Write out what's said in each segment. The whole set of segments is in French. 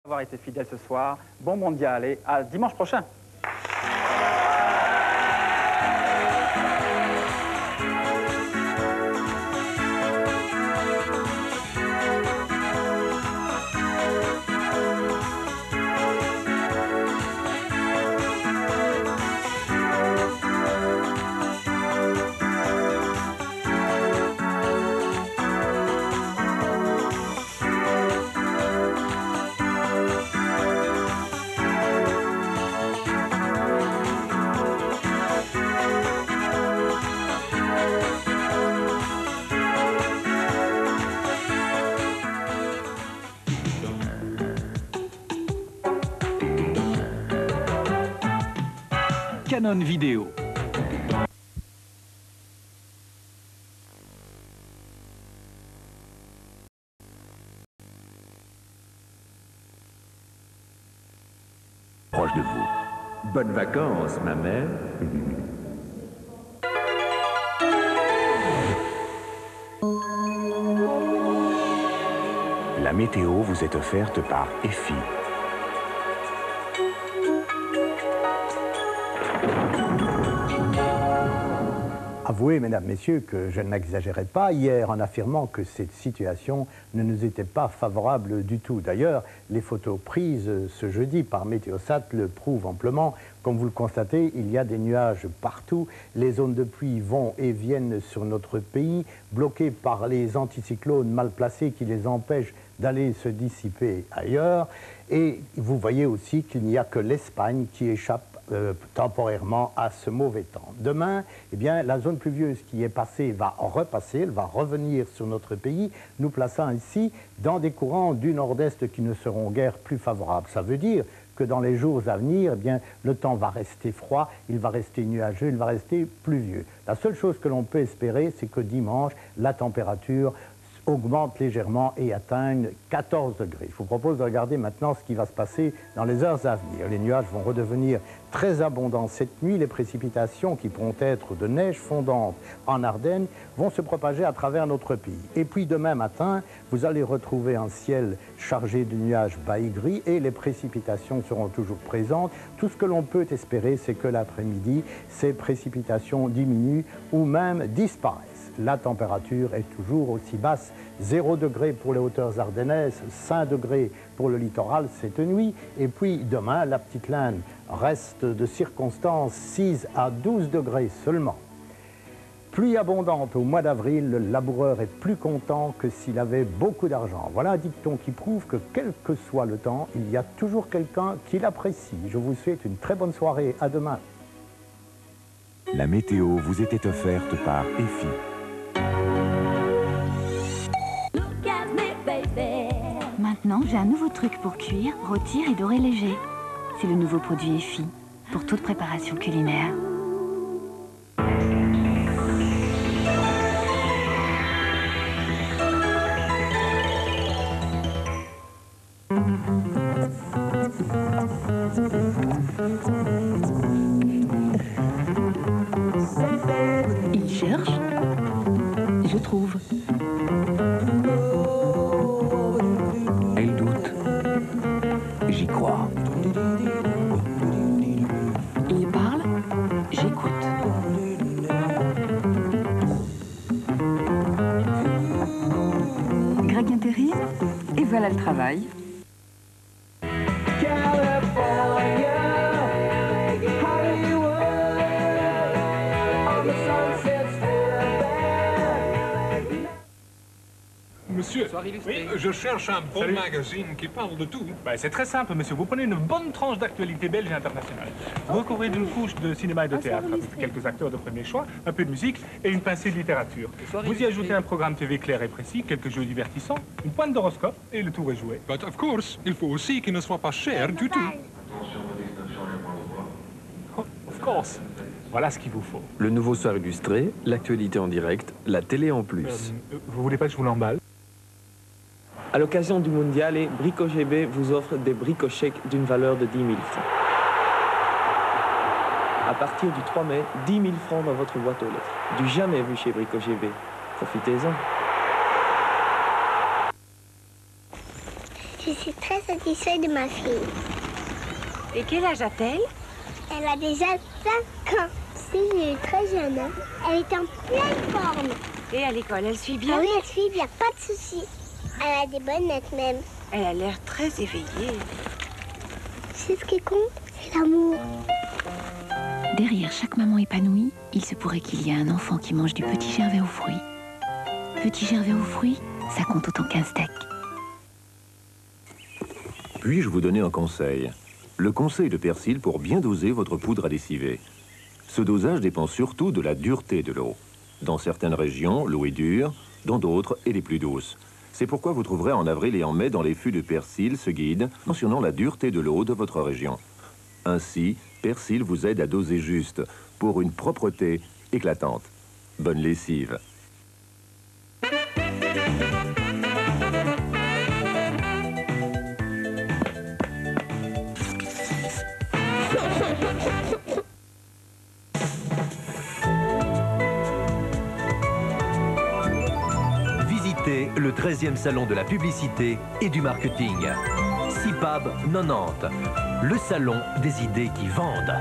Avoir été fidèle ce soir. Bon mondial et à dimanche prochain. Canon Vidéo. Proche de vous. Bonnes vacances, ma mère. La météo vous est offerte par EFI. Avouez, mesdames, messieurs, que je n'exagérais pas hier en affirmant que cette situation ne nous était pas favorable du tout. D'ailleurs, les photos prises ce jeudi par Météosat le prouvent amplement. Comme vous le constatez, il y a des nuages partout. Les zones de pluie vont et viennent sur notre pays, bloquées par les anticyclones mal placés qui les empêchent d'aller se dissiper ailleurs. Et vous voyez aussi qu'il n'y a que l'Espagne qui échappe temporairement à ce mauvais temps. Demain, eh bien, la zone pluvieuse qui est passée va repasser, elle va revenir sur notre pays, nous plaçant ici dans des courants du nord-est qui ne seront guère plus favorables. Ça veut dire que dans les jours à venir, eh bien, le temps va rester froid, il va rester nuageux, il va rester pluvieux. La seule chose que l'on peut espérer, c'est que dimanche, la température augmente légèrement et atteigne 14 degrés. Je vous propose de regarder maintenant ce qui va se passer dans les heures à venir. Les nuages vont redevenir très abondants cette nuit. Les précipitations qui pourront être de neige fondante en Ardennes vont se propager à travers notre pays. Et puis demain matin, vous allez retrouver un ciel chargé de nuages bas et gris et les précipitations seront toujours présentes. Tout ce que l'on peut espérer, c'est que l'après-midi, ces précipitations diminuent ou même disparaissent. La température est toujours aussi basse, 0 degré pour les hauteurs ardennaises, 5 degrés pour le littoral cette nuit. Et puis demain, la petite Linde reste de circonstances 6 à 12 degrés seulement. Pluie abondante au mois d'avril, le laboureur est plus content que s'il avait beaucoup d'argent. Voilà un dicton qui prouve que quel que soit le temps, il y a toujours quelqu'un qui l'apprécie. Je vous souhaite une très bonne soirée. À demain. La météo vous était offerte par EFI. Maintenant, j'ai un nouveau truc pour cuire, rôtir et dorer léger. C'est le nouveau produit EFI, pour toute préparation culinaire. Il cherche, je trouve. Elle doute. J'y crois. Il parle, j'écoute. Greg Interi, et voilà le travail. Monsieur, oui, je cherche un bon magazine qui parle de tout. C'est très simple, monsieur. Vous prenez une bonne tranche d'actualité belge et internationale. Vous recouvrez d'une couche de cinéma et de théâtre, avec quelques acteurs de premier choix, un peu de musique et une pincée de littérature. Vous y ajoutez un programme TV clair et précis, quelques jeux divertissants, une pointe d'horoscope et le tour est joué. But of course, il faut aussi qu'il ne soit pas cher du tout. Oh, of course. Voilà ce qu'il vous faut. Le nouveau soir illustré, l'actualité en direct, la télé en plus. Vous voulez pas que je vous l'emballe? À l'occasion du mondial, Brico GB vous offre des bricochèques d'une valeur de 10 000 francs. À partir du 3 mai, 10 000 francs dans votre boîte aux lettres. Du jamais vu chez Brico GB. Profitez-en. Je suis très satisfaite de ma fille. Et quel âge a-t-elle? Elle a déjà 5 ans. Si, elle est très jeune. Hein. Elle est en pleine forme. Et à l'école, elle suit bien? Ah oui, elle suit bien, pas de soucis. Elle a des bonnes notes même. Elle a l'air très éveillée. C'est ce qui compte, c'est l'amour. Derrière chaque maman épanouie, il se pourrait qu'il y ait un enfant qui mange du petit gervais aux fruits. Petit gervais aux fruits, ça compte autant qu'un steak. Puis-je vous donner un conseil? Le conseil de persil pour bien doser votre poudre à lessiver. Ce dosage dépend surtout de la dureté de l'eau. Dans certaines régions, l'eau est dure, dans d'autres, elle est plus douce. C'est pourquoi vous trouverez en avril et en mai dans les fûts de persil ce guide mentionnant la dureté de l'eau de votre région. Ainsi, Persil vous aide à doser juste pour une propreté éclatante. Bonne lessive. Visitez le 13e salon de la publicité et du marketing. CIPAB 90, le salon des idées qui vendent.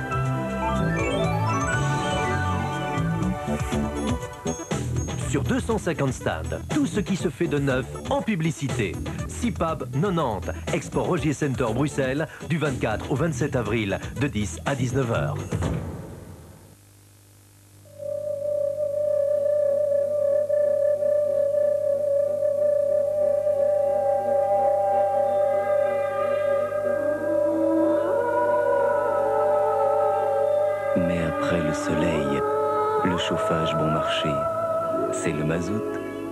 Sur 250 stands, tout ce qui se fait de neuf en publicité. CIPAB 90, Expo Rogier Center Bruxelles, du 24 au 27 avril, de 10 à 19h. Mais après le soleil, le chauffage bon marché, c'est le mazout.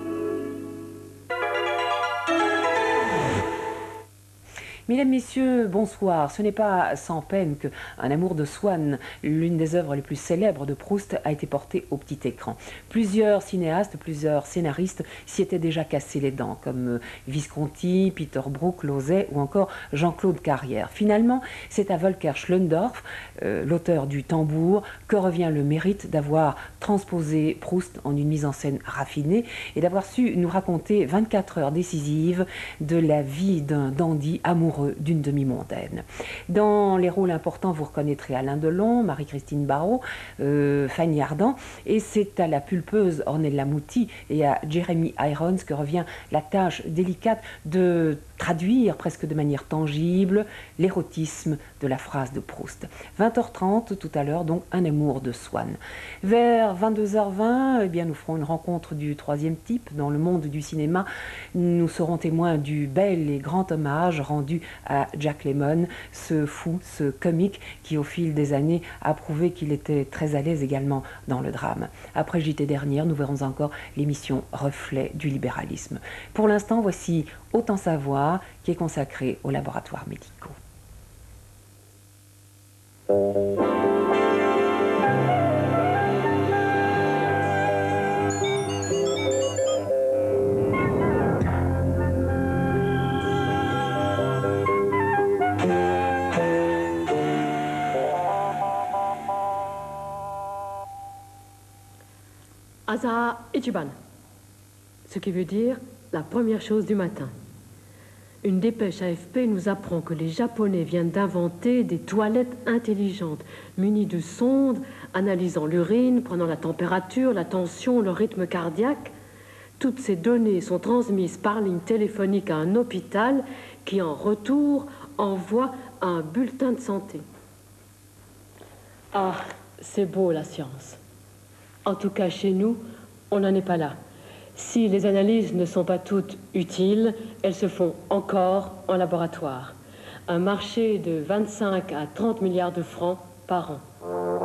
Mesdames, Messieurs, bonsoir. Ce n'est pas sans peine que Un amour de Swann, l'une des œuvres les plus célèbres de Proust, a été portée au petit écran. Plusieurs cinéastes, plusieurs scénaristes s'y étaient déjà cassés les dents, comme Visconti, Peter Brook, Lauzet ou encore Jean-Claude Carrière. Finalement, c'est à Volker Schlöndorff, l'auteur du Tambour, que revient le mérite d'avoir transposé Proust en une mise en scène raffinée et d'avoir su nous raconter 24 heures décisives de la vie d'un dandy amoureux d'une demi-mondaine. Dans les rôles importants, vous reconnaîtrez Alain Delon, Marie-Christine Barrault, Fanny Ardant, et c'est à la pulpeuse Ornella Muti et à Jeremy Irons que revient la tâche délicate de traduire presque de manière tangible l'érotisme de la phrase de Proust. 20h30 tout à l'heure, donc Un amour de Swann. Vers 22h20, eh bien, nous ferons une rencontre du troisième type dans le monde du cinéma. Nous serons témoins du bel et grand hommage rendu à Jack Lemmon, ce fou, ce comique qui au fil des années a prouvé qu'il était très à l'aise également dans le drame. Après JT dernière, nous verrons encore l'émission Reflet du libéralisme. Pour l'instant, voici Autant savoir, qui est consacré aux laboratoires médicaux. Asa Ichiban, ce qui veut dire la première chose du matin. Une dépêche AFP nous apprend que les Japonais viennent d'inventer des toilettes intelligentes, munies de sondes, analysant l'urine, prenant la température, la tension, le rythme cardiaque. Toutes ces données sont transmises par ligne téléphonique à un hôpital qui, en retour, envoie un bulletin de santé. Ah, c'est beau la science. En tout cas, chez nous, on n'en est pas là. Si les analyses ne sont pas toutes utiles, elles se font encore en laboratoire. Un marché de 25 à 30 milliards de francs par an.